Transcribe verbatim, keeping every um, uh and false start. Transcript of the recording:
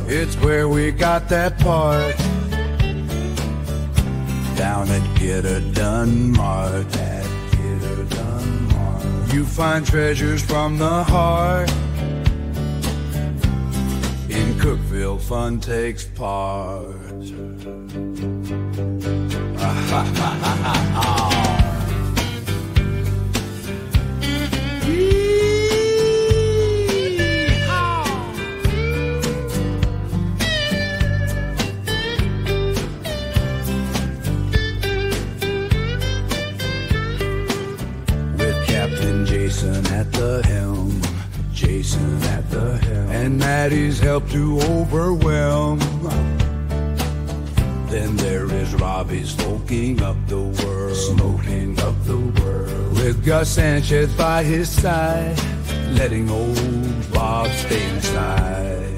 It's where we got that part. Down at Get Her Done Mart. At Get Her Done Mart. You find treasures from the heart. In Cookeville, fun takes part. Ah, ha, ha, ha, ha, ha. Jason at the helm, Jason at the helm, and Maddie's help to overwhelm. Then there is Robbie smoking up the world, smoking up the world, with Gus Sanchez by his side, letting old Bob stay inside.